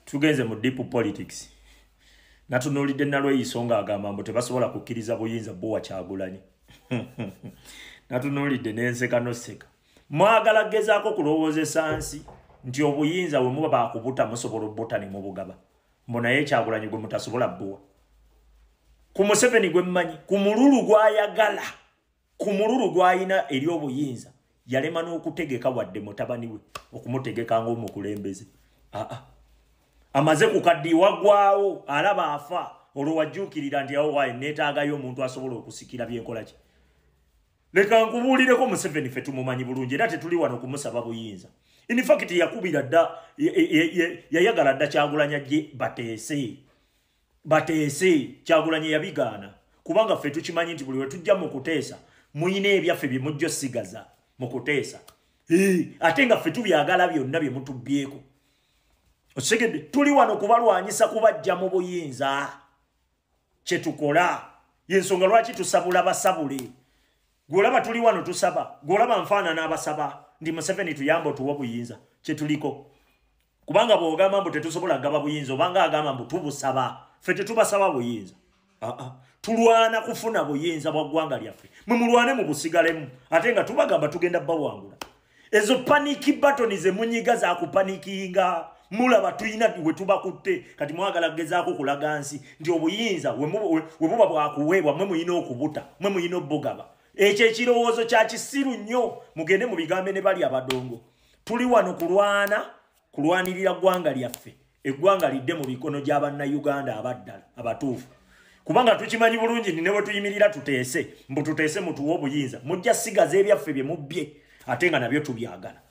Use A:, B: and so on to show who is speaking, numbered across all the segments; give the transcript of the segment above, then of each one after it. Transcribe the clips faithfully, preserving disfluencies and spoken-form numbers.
A: tugenze mu deep politics natunulidde nalwe isonga agamba mbo tebasobola kukkiriza buyinza bwo Kyagulanyi natunulidde nenseka noseka mwagala gezaako kulowoozesa nsi nti obuyinza bwe muba bakubuta musobola obuta ne mubugaba mbo naye Kyagulanyi gwe mutasobola bbuwa ku Museveni gwe mmanyi ku mululu gwayagala ku mululu gwayina eri obuyinza yalema n'okutegeka wadde mutabani we okumutegeka ng'omukulembeze aa amaze kukaddiwa gwawo alaba afa olwo wajjuukirira nti awo wayi neetaagayo omuntu asobola okusikira byenkola ki leka nkubuulireko Museveni ffe tumumanyi bulungi era tetuli wano kumusaba buyinza in fact yakubira dda yayagala dda Kyagulanyi ajje bateese bateese Kyagulanyi yabigaana kubanga ffe tukimanyi nti buli we tujja mu kuteesa muyina ebyaffe bye mujja osigaza mu kuteesa ate nga ffe tubyagala byonna bye mutubbyeko osegedde tuli wano kubalwanyisa kubajja mu buyinza kyetukola yensonga lwaki tusabula basabule golaba tuli wano tusaba golaba nfaanana abasaba ndi Museveni tuyamba tuwa buyinza kyetuliko kubanga bw'ogamba mbu tetusobola gaba buyinza obanga agamba mbu tubusaba ffe tetubasaba buyinza aa tulwana kufuna buyinza bwa ggwanga lyaffe mwe mulwane mu busigalemu ate nga tubagamba tugenda bawangula ezo paniki batoni ze munyiga za kupanikinga mulaba tuyina we tubakutte kati mwagala gezaako kulaga nsi nti obuyinza we buba bwakuweebwa mwe muyina okubuta mwe muyina obbugaba ekyo ekirowoozo kya kisiru nnyo mugende mu bigambe ne bali abadongo tuli wano kulwana kulwanirira ggwanga lyaffe eggwanga lidde mu mikono gy'abannayuganda abaddala abatuufu kubanga tukimanyi bulungi ni ne bwe tuyimirira tuteese mbu tuteese mutuwa obuyinza mujja sigaza ebyaffe bye mubbye ate nga nabyo tubyagala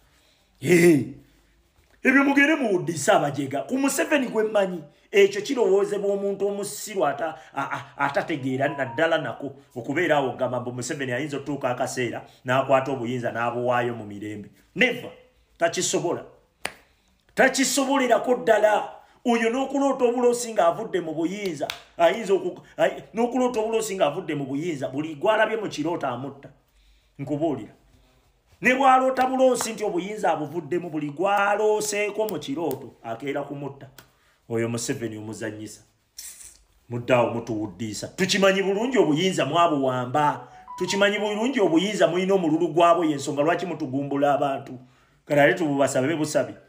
A: ebyo mugere muwuddisa abajega ku Museveni gwe mmanyi ekyo kirowoozebwa omuntu omusiru atategeera naddala nako okubeera awo gamba mbu Museveni ayinza otuuka akaseera n'akwata obuyinza n'abuwaayo mu mirembe neva takisobola takisobolerako ddala oyo n'okuloota obuloosi ng'avudde mu buyinza ayinza n'okuloota obuloosi ng'avudde mu buyinza buli gwalabye mu kiroota amutta nkubuulira ne bwaloota buloosi nti obuyinza abuvuddemu buli gwalooseeko mu kirooto akeera kumutta oyo Museveni omuzannyisa muddaawo mutuwuddiisa tukimanyi bulungi obuyinza mwabuwamba tukimanyi bulungi obuyinza mulina omululu gwabo yensonga lwaki mutugumbula abantu kale ate tububasabe busabe